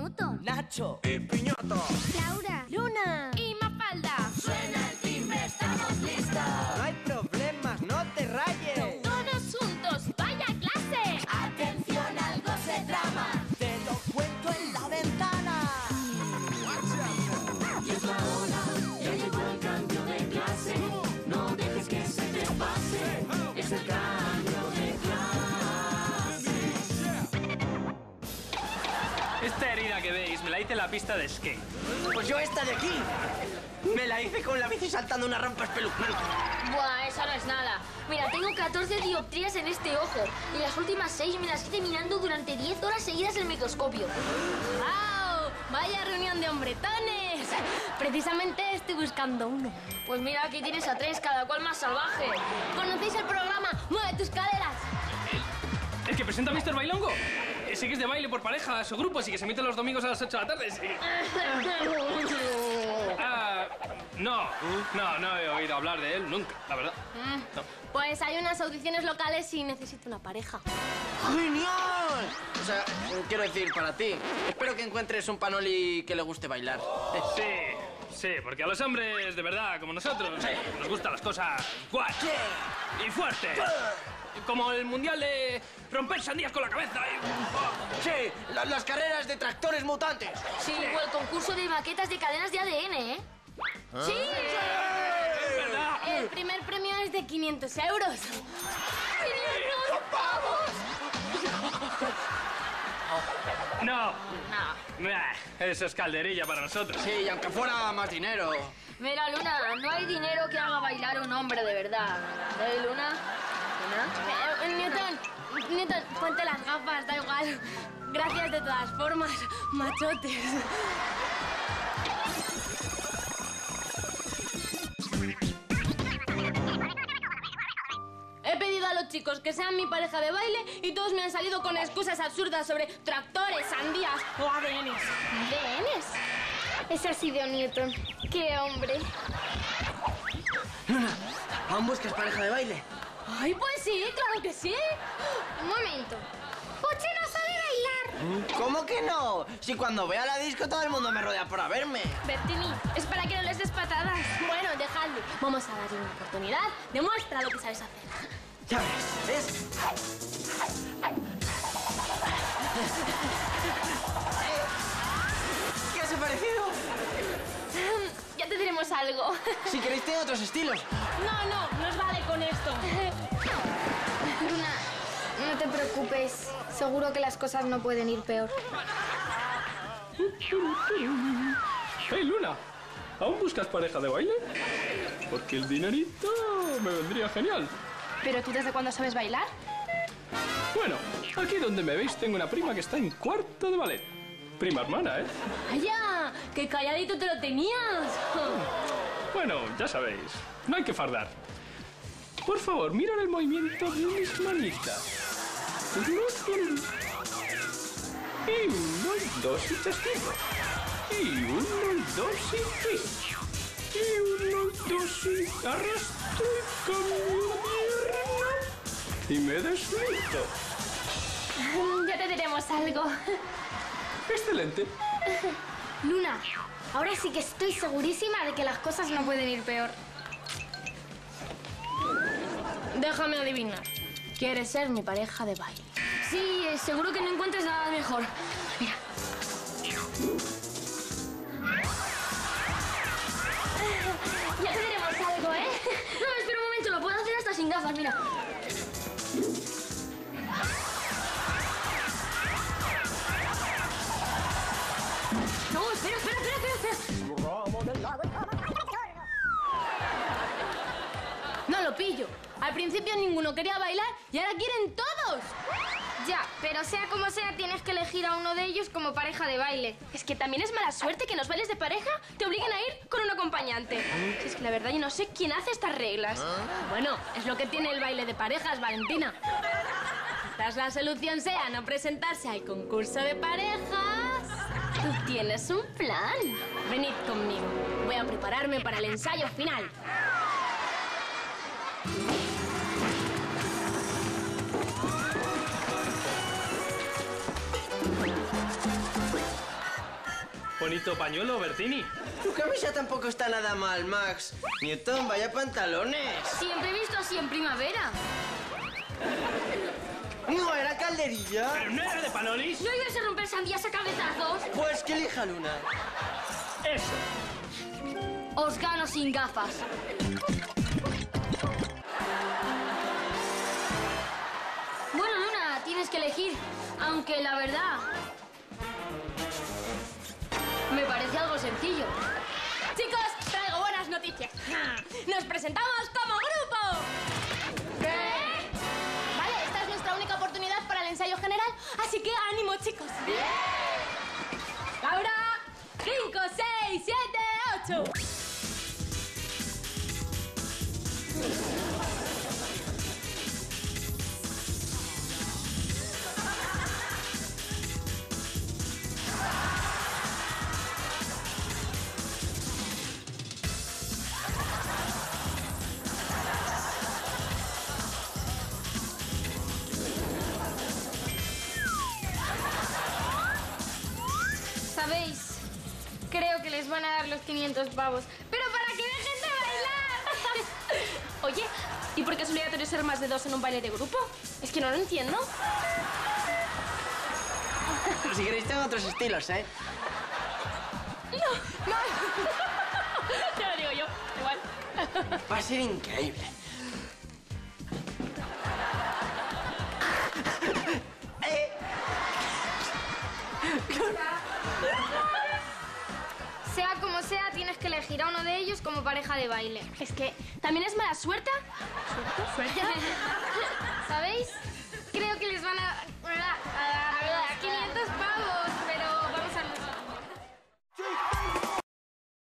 Newton, Nacho, Piñata, Laura, Luna y Mafalda. Suena el timbre, estamos listos. no hay problemas, no te rayes. Todos juntos, vaya clase. Atención, algo se trama. Te lo cuento en la ventana. Y es la hora, ya llegó el cambio de clase. No dejes que se te pase. Es el cambio de clase. Esta herida que veis me la hice en la pista de skate. Pues yo esta de aquí. Me la hice con la bici saltando una rampa espeluznante. Buah, eso no es nada. Mira, tengo 14 dioptrías en este ojo. Y las últimas 6 me las hice mirando durante 10 horas seguidas en el microscopio. ¡Wow! ¡Vaya reunión de hombretones! Precisamente estoy buscando uno. Pues mira, aquí tienes a 3, cada cual más salvaje. ¿Conocéis el programa Mueve tus caderas? ¿El que presenta Mr. Bailongo? Ese que es de baile por parejas o grupos y que se emite los domingos a las 8 de la tarde. Sí. No he oído hablar de él nunca, la verdad. No. Pues hay unas audiciones locales y necesito una pareja. ¡Genial! O sea, quiero decir, para ti. Espero que encuentres un panoli que le guste bailar. Sí, porque a los hombres, de verdad, como nosotros, nos gustan las cosas guay y fuertes. Como el mundial de romper sandías con la cabeza. Sí, las carreras de tractores mutantes. Sí, o el concurso de maquetas de cadenas de ADN, ¿eh? ¡Sí! Es verdad. El primer premio es de 500 euros. ¡500 pavos! No. Eso es calderilla para nosotros. Sí, y aunque fuera más dinero. Mira, Luna, no hay dinero que haga bailar a un hombre de verdad. ¿Eh, Luna? Newton, ponte las gafas, da igual. Gracias de todas formas, machotes. He pedido a los chicos que sean mi pareja de baile y todos me han salido con excusas absurdas sobre tractores, sandías o ADNs. ¿ADNs? Ese ha sido Newton. ¡Qué hombre! Luna, ¿aún buscas pareja de baile? ¡Ay, pues sí, claro que sí! Un momento. Poche no sabe bailar. ¿Cómo que no? Si cuando voy a la disco todo el mundo me rodea para verme. Bertini, es para que no les des patadas. Bueno, dejadlo. Vamos a darle una oportunidad. Demuestra lo que sabes hacer. Ya ves, ¿qué os ha parecido? Ya te diremos algo. Si queréis tengo otros estilos. No nos vale con esto. Luna, no te preocupes. Seguro que las cosas no pueden ir peor. Hey, Luna, ¿aún buscas pareja de baile? Porque el dinerito me vendría genial. ¿Pero tú desde cuándo sabes bailar? Bueno, aquí donde me veis tengo una prima que está en cuarto de ballet. Prima hermana, ¿eh? ¡Vaya! ¡Qué calladito te lo tenías! Bueno, ya sabéis, no hay que fardar. Por favor, mirad el movimiento de mis manitas. Y 1, 2 y testigo. Y 1, 2 y twist. Y 1, 2 y arrastro y cambio pierna. Y me deslizo. Ya te diremos algo. Excelente. Luna, ahora sí que estoy segurísima de que las cosas no pueden ir peor. Déjame adivinar. ¿Quieres ser mi pareja de baile? Sí, seguro que no encuentres nada mejor. Mira. Ya te diremos algo, ¿eh? No, espera un momento, lo puedo hacer hasta sin gafas, mira. No, espera. No lo pillo. Al principio ninguno quería bailar y ahora quieren todos. Ya, pero sea como sea, tienes que elegir a uno de ellos como pareja de baile. Es que también es mala suerte que en los bailes de pareja te obliguen a ir con un acompañante. Si es que la verdad yo no sé quién hace estas reglas. Bueno, es lo que tiene el baile de parejas, Valentina. Quizás la solución sea no presentarse al concurso de parejas. Tú tienes un plan. Venid conmigo. Voy a prepararme para el ensayo final. Bonito pañuelo, Bertini. Tu camisa tampoco está nada mal, Max. Newton, vaya pantalones. Siempre he visto así en primavera. No, era calderilla. ¿Pero no era de Panolis? ¿No ibas a romper sandías a cabezazos? Pues que elija Luna. Eso. Os gano sin gafas. Bueno, Luna, tienes que elegir. Aunque la verdad... me parece algo sencillo. Chicos, traigo buenas noticias. ¡Nos presentamos como grupo! ¿Qué? Vale, esta es nuestra única oportunidad para el ensayo general, así que ánimo, chicos. Laura, 5, 6, 7, 8. ¿Sabéis? Creo que les van a dar los 500 pavos. ¡Pero para que dejen de bailar! Oye, ¿y por qué es obligatorio ser más de 2 en un baile de grupo? Es que no lo entiendo. Si queréis tengo otros estilos, ¿eh? No. Ya lo digo yo, igual. Va a ser increíble. Sea como sea, tienes que elegir a uno de ellos como pareja de baile. Es que también es mala suerte. ¿Suerte? ¿Sabéis? Creo que les van a